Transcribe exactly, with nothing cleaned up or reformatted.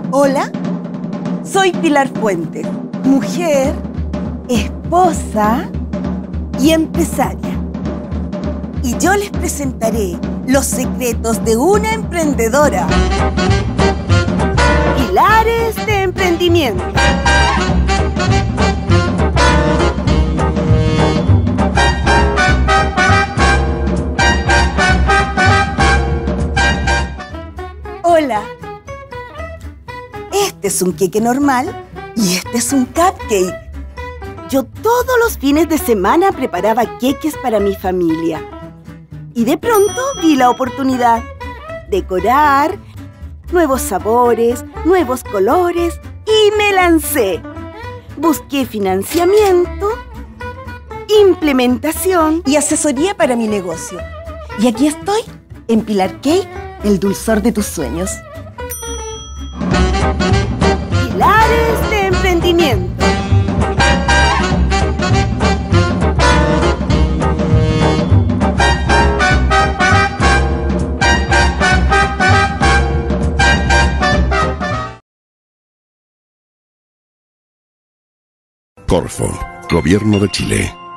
Hola, soy Pilar Fuentes, mujer, esposa y empresaria. Y yo les presentaré los secretos de una emprendedora. Pilares de emprendimiento. Hola. Este es un queque normal y este es un cupcake. Yo todos los fines de semana preparaba queques para mi familia. Y de pronto vi la oportunidad. Decorar, nuevos sabores, nuevos colores y me lancé. Busqué financiamiento, implementación y asesoría para mi negocio. Y aquí estoy, en Pilar Cake, el dulzor de tus sueños. Pilares de emprendimiento. Corfo, Gobierno de Chile.